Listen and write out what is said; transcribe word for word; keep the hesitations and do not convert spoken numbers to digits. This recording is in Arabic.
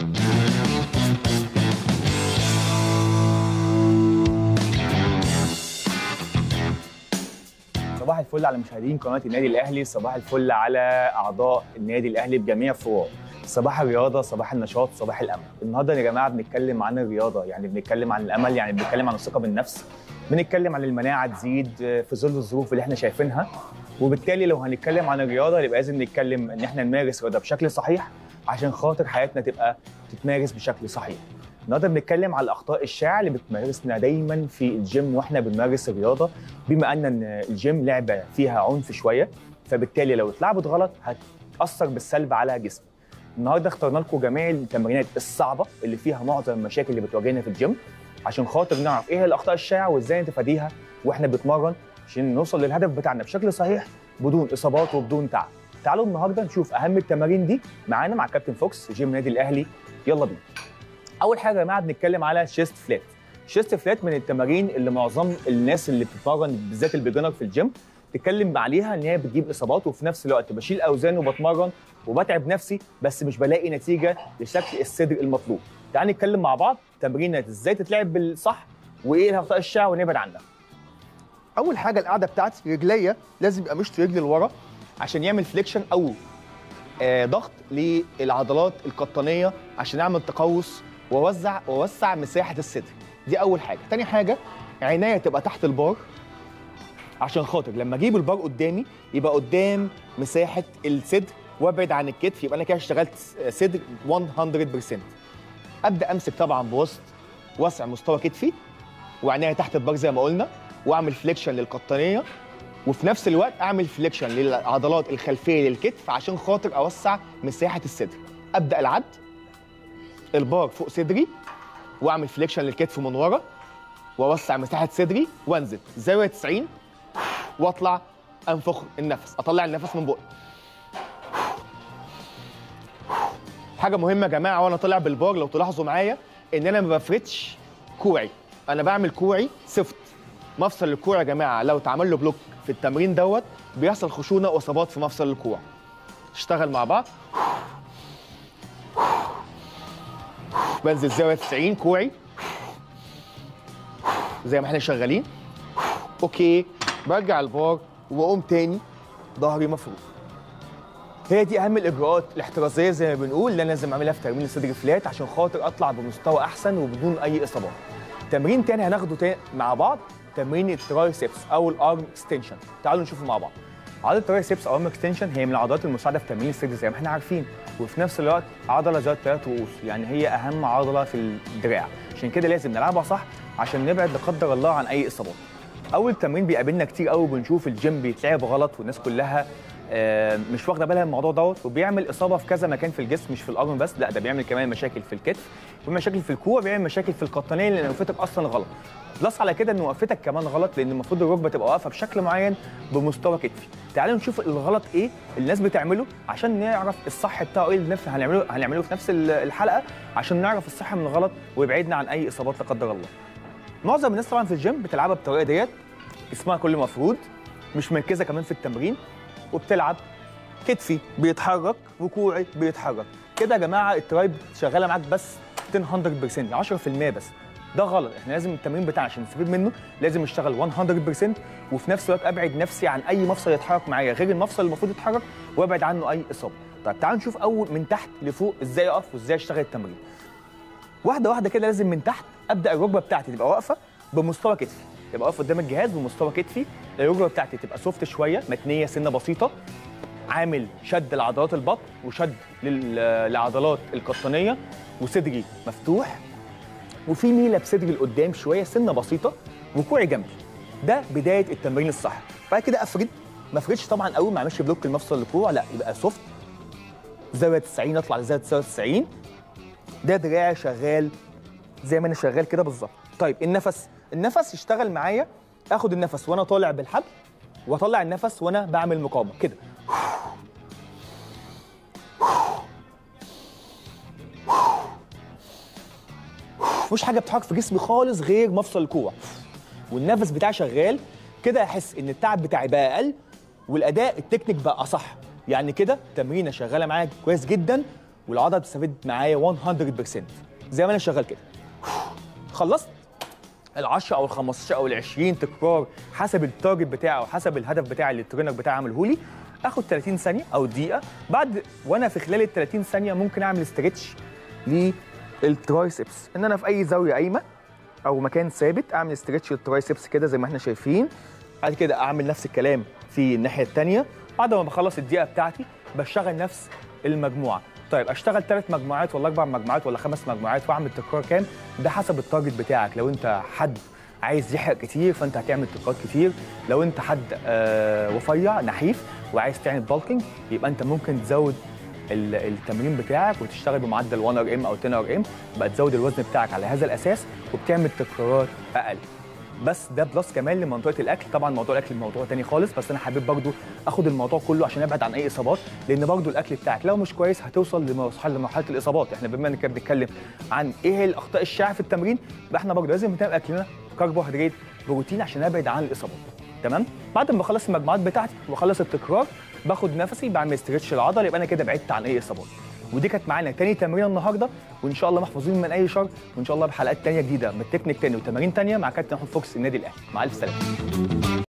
صباح الفل على مشاهدين قناه النادي الاهلي، صباح الفل على اعضاء النادي الاهلي بجميع فروعه. صباح الرياضه، صباح النشاط، صباح الامل. النهارده يا جماعه بنتكلم عن الرياضه، يعني بنتكلم عن الامل، يعني بنتكلم عن الثقه بالنفس، بنتكلم عن المناعه تزيد في ظل الظروف اللي احنا شايفينها. وبالتالي لو هنتكلم عن الرياضه يبقى لازم نتكلم ان احنا نمارس الرياضه بشكل صحيح عشان خاطر حياتنا تبقى تتمارس بشكل صحيح. النهارده بنتكلم على الاخطاء الشائعه اللي بتمارسنا دايما في الجيم واحنا بنمارس الرياضه، بما ان الجيم لعبه فيها عنف شويه، فبالتالي لو اتلعبت غلط هتاثر بالسلب على جسمك. النهارده اخترنا لكم جميع التمرينات الصعبه اللي فيها معظم المشاكل اللي بتواجهنا في الجيم عشان خاطر نعرف ايه هي الاخطاء الشائعه وازاي نتفاديها واحنا بنتمرن عشان نوصل للهدف بتاعنا بشكل صحيح بدون اصابات وبدون تعب. تعالوا النهارده نشوف اهم التمارين دي معانا مع كابتن فوكس جيم نادي الاهلي. يلا بينا. اول حاجه يا جماعه بنتكلم على شيست فلات. شيست فلات من التمارين اللي معظم الناس اللي بتتمرن بالذات البيجنر في الجيم تتكلم عليها ان هي بتجيب اصابات، وفي نفس الوقت بشيل اوزان وبتمرن وبتعب نفسي بس مش بلاقي نتيجه لشكل الصدر المطلوب. تعال نتكلم مع بعض تمرينات ازاي تتلعب بالصح وايه الاخطاء الشائعه ونبعد عنها. اول حاجه القاعده بتاعتي رجليا لازم يبقى مشط رجلي لورا عشان يعمل فليكشن او آه ضغط للعضلات القطنيه عشان اعمل تقوس واوزع واوسع مساحه الصدر. دي اول حاجه. تاني حاجه عينيا تبقى تحت البار عشان خاطر لما اجيب البار قدامي يبقى قدام مساحه الصدر وابعد عن الكتف، يبقى انا كده اشتغلت صدر مية بالمية. ابدا امسك طبعا بوسط وسع مستوى كتفي وعينيا تحت البار زي ما قلنا، واعمل فليكشن للقطنيه وفي نفس الوقت اعمل فليكشن للعضلات الخلفيه للكتف عشان خاطر اوسع مساحه الصدر. ابدا العد البار فوق صدري واعمل فليكشن للكتف من ورا واوسع مساحه صدري وانزل زاويه تسعين واطلع انفخ النفس، اطلع النفس من بقي. حاجه مهمه يا جماعه وانا طالع بالبار لو تلاحظوا معايا ان انا ما بفردش كوعي، انا بعمل كوعي سفت. مفصل الكوع يا جماعه لو اتعمل له بلوك في التمرين دوت بيحصل خشونه واصابات في مفصل الكوع. اشتغل مع بعض. بنزل زاويه تسعين كوعي زي ما احنا شغالين. اوكي، برجع البار واقوم تاني ظهري مفروض. هي دي اهم الاجراءات الاحترازيه زي ما بنقول اللي انا لازم اعملها في تمرين الصدر فلات عشان خاطر اطلع بمستوى احسن وبدون اي اصابات. تمرين تاني هناخده تاني مع بعض تمرين الترايسبس او الارم اكستنشن. تعالوا نشوفه مع بعض. عضله الترايسبس او الارم اكستنشن هي من العضلات المساعده في تمرين الصدر زي ما احنا عارفين، وفي نفس الوقت عضله ذات ثلاث رؤوس، يعني هي اهم عضله في الدراع، عشان كده لازم نلعبها صح عشان نبعد لا قدر الله عن اي اصابات. اول تمرين بيقابلنا كتير قوي بنشوف الجيم بيتلعب غلط والناس كلها مش واخده بالها من الموضوع دوت وبيعمل اصابه في كذا مكان في الجسم، مش في الارم بس، لا ده بيعمل كمان مشاكل في الكتف ومشاكل في الكوع، بيعمل مشاكل في القطنيه لان وقفتك اصلا غلط. بلس على كده ان وقفتك كمان غلط لان المفروض الركبه تبقى واقفه بشكل معين بمستوى كتفي. تعالوا نشوف الغلط ايه اللي الناس بتعمله عشان نعرف الصح بتاعه ايه اللي هنعمله هنعمله في نفس الحلقه عشان نعرف الصح من الغلط ويبعدنا عن اي اصابات لا قدر الله. معظم الناس طبعا في الجيم بتلعبها بالطريقه ديت، اسمها كل مفروض، مش مركزه كمان في التمرين وبتلعب كتفي بيتحرك وكوعي بيتحرك. كده يا جماعه الترايب شغاله معاك بس مية بالمية، عشرة بالمية بس. ده غلط، احنا لازم التمرين بتاعنا عشان نستفيد منه لازم نشتغل مية بالمية وفي نفس الوقت ابعد نفسي عن اي مفصل يتحرك معايا غير المفصل اللي المفروض يتحرك وابعد عنه اي اصابه. طيب تعالوا نشوف اول من تحت لفوق ازاي اقف وازاي اشتغل التمرين. واحده واحده كده لازم من تحت ابدا الركبه بتاعتي تبقى واقفه بمستوى كتفي، تبقى واقف قدام الجهاز بمستوى كتفي، الركبه بتاعتي تبقى سوفت شويه متنيه سنه بسيطه، عامل شد لعضلات البطن وشد لعضلات القطنيه وصدري مفتوح وفي ميله بصدري لقدام شويه سنه بسيطه وكوعي جنبي. ده بدايه التمرين الصح. بعد كده افرد، ما افردش طبعا قوي، ما اعملش بلوك المفصل الكوع، لا يبقى سوفت زاويه تسعين، اطلع لزاويه تسعين. ده دراعي شغال زي ما انا شغال كده بالظبط. طيب النفس، النفس يشتغل معايا، اخد النفس وانا طالع بالحبل واطلع النفس وانا بعمل مقاومه كده. مفيش حاجه بتتحرك في جسمي خالص غير مفصل الكوع والنفس بتاعي شغال كده. احس ان التعب بتاعي بقى اقل والاداء التكنيك بقى اصح، يعني كده تمرينه شغاله معاك كويس جدا والعضله بتستفيد معايا مية بالمية زي ما انا شغال كده. خلصت ال عشرة او ال خمستاشر او ال عشرين تكرار حسب التارجت بتاعي او حسب الهدف بتاعي اللي الترينر بتاعي عامله لي، اخد تلاتين ثانيه او دقيقه. بعد وانا في خلال ال تلاتين ثانيه ممكن اعمل استرتش للترايسبس، ان انا في اي زاويه قايمه او مكان ثابت اعمل استرتش للترايسبس كده زي ما احنا شايفين. بعد كده اعمل نفس الكلام في الناحيه الثانيه. بعد ما بخلص الدقيقه بتاعتي بشتغل نفس المجموعه. طيب اشتغل ثلاث مجموعات ولا اربع مجموعات ولا خمس مجموعات واعمل تكرار كام؟ ده حسب التارجت بتاعك. لو انت حد عايز يحرق كتير فانت هتعمل تكرارات كتير، لو انت حد آه رفيع نحيف وعايز تعمل بالكينج يبقى انت ممكن تزود التمرين بتاعك وتشتغل بمعدل واحد ار ام او عشرة ار ام، بقى تزود الوزن بتاعك على هذا الاساس وبتعمل تكرارات اقل. بس ده بلس كمان لمنطقه الاكل. طبعا موضوع الاكل موضوع تاني خالص، بس انا حابب برضو اخد الموضوع كله عشان ابعد عن اي اصابات، لان برضو الاكل بتاعك لو مش كويس هتوصل لمرحله لمرحله الاصابات. احنا بما اننا بنتكلم عن ايه هي الاخطاء الشائعه في التمرين، يبقى احنا برضو لازم نتابع اكلنا كربوهيدرات بروتين عشان ابعد عن الاصابات. تمام؟ بعد ما بخلص المجموعات بتاعتي واخلص التكرار باخد نفسي بعمل استرتش العضله، يبقى انا كده بعدت عن اي اصابات. ودي كانت معانا تاني تمرين النهارده، وان شاء الله محفوظين من اي شر، وان شاء الله بحلقات تانيه جديده من تكنيك تاني وتمارين تانيه مع كابتن احمد فوكس النادي الاهلي. مع الف سلامه.